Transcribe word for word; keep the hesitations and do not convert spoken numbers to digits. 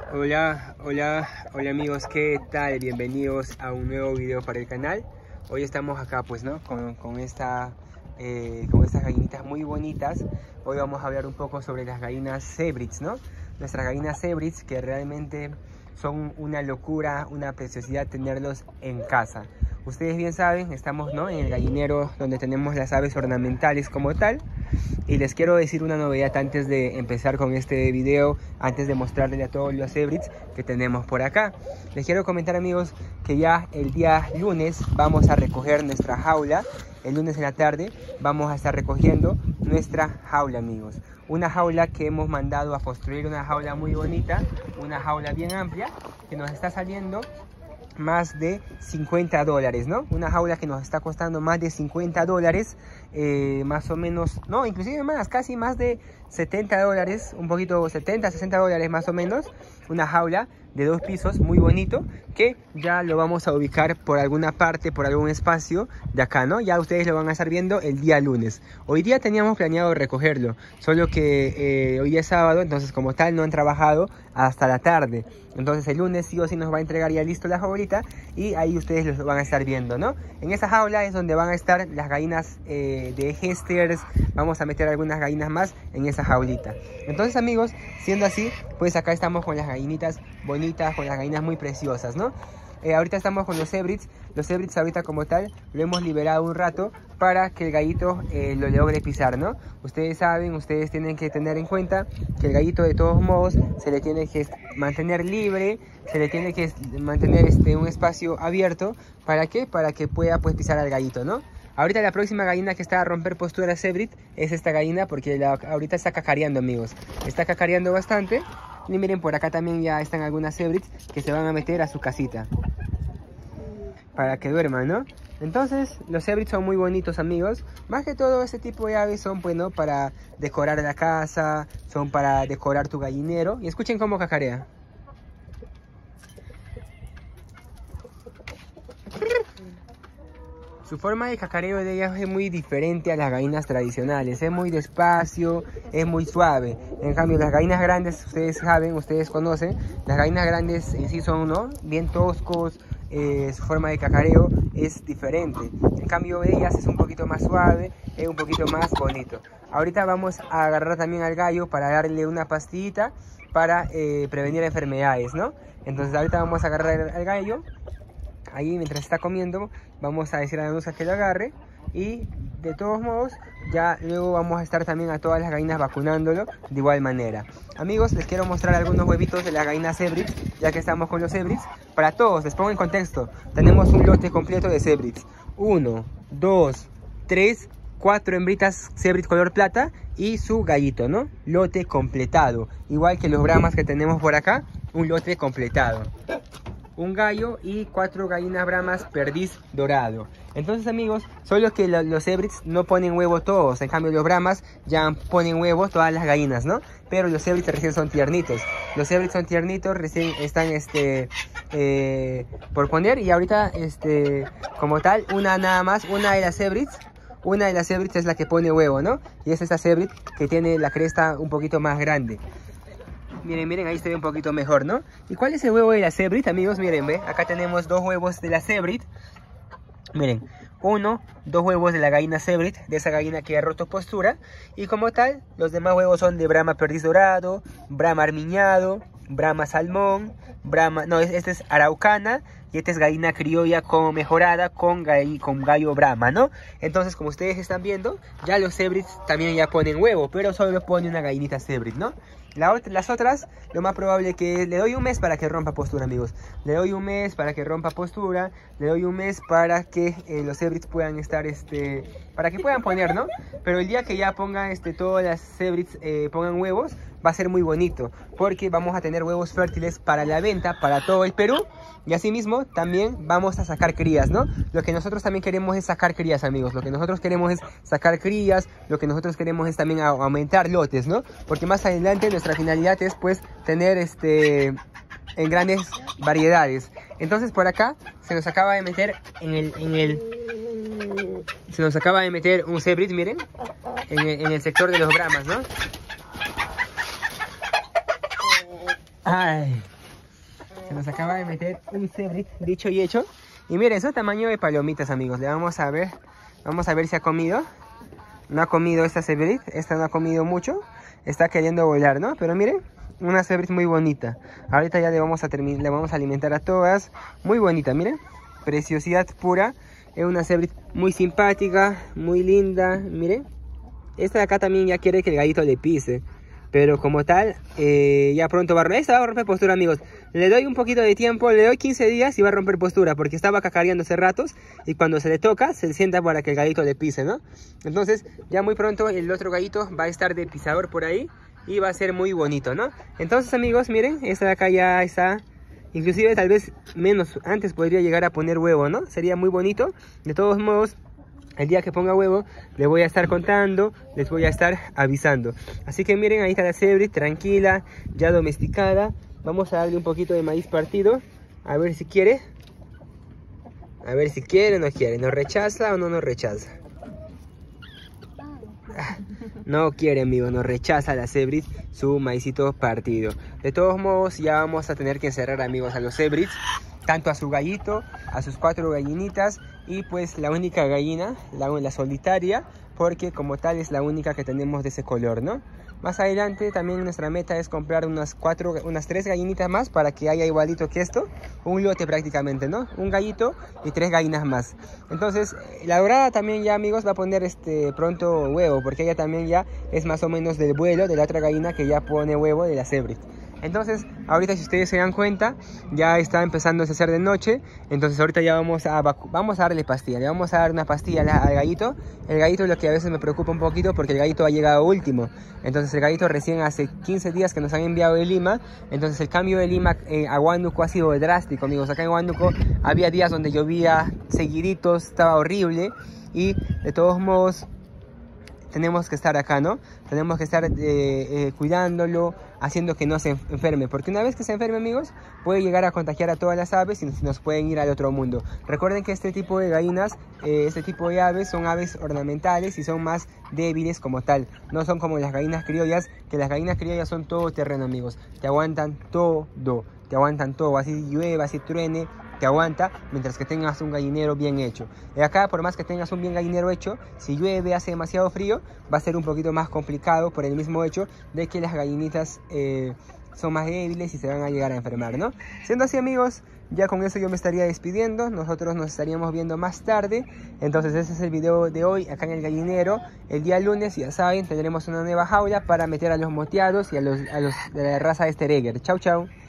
Hola, hola, hola amigos, ¿qué tal? Bienvenidos a un nuevo video para el canal. Hoy estamos acá pues, ¿no? Con, con, esta, eh, con estas gallinitas muy bonitas. Hoy vamos a hablar un poco sobre las gallinas Zebrids, ¿no? Nuestras gallinas Zebrids que realmente son una locura, una preciosidad tenerlos en casa. Ustedes bien saben, estamos, ¿no?, en el gallinero donde tenemos las aves ornamentales como tal. Y les quiero decir una novedad antes de empezar con este video, antes de mostrarles a todos los Zebrids que tenemos por acá. Les quiero comentar, amigos, que ya el día lunes vamos a recoger nuestra jaula. El lunes en la tarde vamos a estar recogiendo nuestra jaula, amigos. Una jaula que hemos mandado a construir, una jaula muy bonita, una jaula bien amplia, que nos está saliendo más de cincuenta dólares, ¿no? Una jaula que nos está costando más de cincuenta dólares, eh, más o menos, no, inclusive más, casi más de setenta dólares, un poquito setenta, sesenta dólares más o menos. Una jaula de dos pisos muy bonito, que ya lo vamos a ubicar por alguna parte, por algún espacio de acá, ¿no? Ya ustedes lo van a estar viendo el día lunes. Hoy día teníamos planeado recogerlo, solo que eh, hoy es sábado, entonces como tal no han trabajado hasta la tarde. Entonces el lunes sí o sí nos va a entregar ya listo la jaulita y ahí ustedes los van a estar viendo, ¿no? En esa jaula es donde van a estar las gallinas eh, de Hesters. Vamos a meter algunas gallinas más en esa jaulita. Entonces, amigos, siendo así, pues acá estamos con las gallinitas bonitas, con las gallinas muy preciosas, ¿no? Eh, ahorita estamos con los Zebrids. Los Zebrids ahorita como tal lo hemos liberado un rato para que el gallito eh, lo logre pisar, ¿no? Ustedes saben, ustedes tienen que tener en cuenta que el gallito de todos modos se le tiene que mantener libre, se le tiene que mantener este, un espacio abierto. ¿Para qué? Para que pueda pues pisar al gallito, ¿no? Ahorita la próxima gallina que está a romper postura Zebrid es esta gallina, porque la, ahorita está cacareando, amigos. Está cacareando bastante. Y miren, por acá también ya están algunas Zebrids que se van a meter a su casita para que duerman, ¿no? Entonces, los Zebrids son muy bonitos, amigos. Más que todo, este tipo de aves son, bueno, para decorar la casa, son para decorar tu gallinero. Y escuchen cómo cacarea. Su forma de cacareo de ellas es muy diferente a las gallinas tradicionales. Es muy despacio, es muy suave. En cambio, las gallinas grandes, ustedes saben, ustedes conocen, las gallinas grandes en sí son, ¿no?, bien toscos. Eh, su forma de cacareo es diferente. En cambio, de ellas es un poquito más suave, es un poquito más bonito. Ahorita vamos a agarrar también al gallo para darle una pastillita para eh, prevenir enfermedades, ¿no? Entonces, ahorita vamos a agarrar al gallo. Ahí mientras está comiendo vamos a decir a la Nusa que lo agarre. Y de todos modos ya luego vamos a estar también a todas las gallinas vacunándolo de igual manera. Amigos, les quiero mostrar algunos huevitos de las gallinas Zebrids, ya que estamos con los Zebrids. Para todos, les pongo en contexto, tenemos un lote completo de Zebrids. Uno, dos, tres, cuatro hembritas Zebrid color plata y su gallito, ¿no? Lote completado, igual que los Brahmas que tenemos por acá, un lote completado. Un gallo y cuatro gallinas Brahmas perdiz dorado. Entonces, amigos, solo que lo, los Zebrids no ponen huevo todos. En cambio, los Brahmas ya ponen huevo todas las gallinas, ¿no? Pero los Zebrids recién son tiernitos. Los Zebrids son tiernitos, recién están este, eh, por poner. Y ahorita, este, como tal, una nada más, una de las Zebrids. Una de las Zebrids es la que pone huevo, ¿no? Y es esta Zebrid que tiene la cresta un poquito más grande. Miren, miren, ahí se ve un poquito mejor, ¿no? ¿Y cuál es el huevo de la Zebrid, amigos? Miren, ve, acá tenemos dos huevos de la Zebrid. Miren, uno, dos huevos de la gallina Zebrid, de esa gallina que ha roto postura. Y como tal, los demás huevos son de Brahma perdiz dorado, Brahma armiñado, Brahma salmón, Brahma, no, este es araucana. Y esta es gallina criolla con mejorada con, gall, con gallo Brahma, ¿no? Entonces, como ustedes están viendo, ya los Zebrids también ya ponen huevo, pero solo pone una gallinita Zebrid, ¿no? La, las otras, lo más probable que le doy un mes para que rompa postura, amigos. Le doy un mes para que rompa postura, le doy un mes para que eh, los Zebrids puedan estar, este, para que puedan poner, ¿no? Pero el día que ya pongan, este, todas las Zebrids eh, pongan huevos, va a ser muy bonito, porque vamos a tener huevos fértiles para la venta, para todo el Perú. Y asimismo también vamos a sacar crías, ¿no? Lo que nosotros también queremos es sacar crías, amigos. Lo que nosotros queremos es sacar crías. Lo que nosotros queremos es también aumentar lotes, ¿no? Porque más adelante nuestra finalidad es pues tener este en grandes variedades. Entonces por acá se nos acaba de meter en el, en el se nos acaba de meter un Zebrid, miren, en el, en el sector de los Brahmas, ¿no? Ay, Se nos acaba de meter un cebrit, dicho y hecho. Y miren, es un tamaño de palomitas, amigos. Le vamos a ver, vamos a ver si ha comido. No ha comido esta cebrit, esta no ha comido mucho. Está queriendo volar, ¿no? Pero miren, una cebrit muy bonita. Ahorita ya le vamos a terminar, le vamos a alimentar a todas. Muy bonita, miren. Preciosidad pura. Es una cebrit muy simpática, muy linda, miren. Esta de acá también ya quiere que el gallito le pise. Pero como tal, eh, ya pronto va a romper. Esta va a romper postura, amigos. Le doy un poquito de tiempo, le doy quince días y va a romper postura. Porque estaba cacareando hace ratos. Y cuando se le toca, se sienta para que el gallito le pise, ¿no? Entonces, ya muy pronto el otro gallito va a estar de pisador por ahí. Y va a ser muy bonito, ¿no? Entonces, amigos, miren, esta de acá ya está. Inclusive tal vez menos, antes podría llegar a poner huevo, ¿no? Sería muy bonito. De todos modos, el día que ponga huevo, les voy a estar contando, les voy a estar avisando. Así que miren, ahí está la cebrit, tranquila, ya domesticada. Vamos a darle un poquito de maíz partido, a ver si quiere. A ver si quiere o no quiere, ¿nos rechaza o no nos rechaza? No quiere, amigo, nos rechaza la cebrit su maicito partido. De todos modos, ya vamos a tener que encerrar, amigos, a los cebrits, tanto a su gallito, a sus cuatro gallinitas y pues la única gallina, la, la solitaria, porque como tal es la única que tenemos de ese color, ¿no? Más adelante también nuestra meta es comprar unas cuatro, unas tres gallinitas más para que haya igualito que esto, un lote prácticamente, ¿no? Un gallito y tres gallinas más. Entonces, la dorada también ya, amigos, va a poner este pronto huevo, porque ella también ya es más o menos del vuelo de la otra gallina que ya pone huevo de la cebrit. Entonces, ahorita si ustedes se dan cuenta, ya está empezando a hacer de noche. Entonces ahorita ya vamos a, vamos a darle pastilla. Le vamos a dar una pastilla al gallito. El gallito es lo que a veces me preocupa un poquito porque el gallito ha llegado último. Entonces el gallito recién hace quince días que nos han enviado de Lima. Entonces el cambio de Lima eh, a Huánuco ha sido drástico, amigos. Acá en Huánuco había días donde llovía seguiditos, estaba horrible. Y de todos modos tenemos que estar acá, ¿no? Tenemos que estar eh, eh, cuidándolo, haciendo que no se enferme, porque una vez que se enferme, amigos, puede llegar a contagiar a todas las aves y nos pueden ir al otro mundo. Recuerden que este tipo de gallinas, eh, este tipo de aves son aves ornamentales y son más débiles como tal. No son como las gallinas criollas, que las gallinas criollas son todo terreno, amigos. Te aguantan todo, te aguantan todo, así llueva, así truene, te aguanta, mientras que tengas un gallinero bien hecho. Y acá, por más que tengas un bien gallinero hecho, si llueve, hace demasiado frío, va a ser un poquito más complicado por el mismo hecho de que las gallinitas eh, son más débiles y se van a llegar a enfermar, ¿no? Siendo así, amigos, ya con eso yo me estaría despidiendo. Nosotros nos estaríamos viendo más tarde. Entonces ese es el video de hoy acá en el gallinero. El día lunes, ya saben, tendremos una nueva jaula para meter a los moteados y a los, a los de la raza de Steregger. Chau, chau.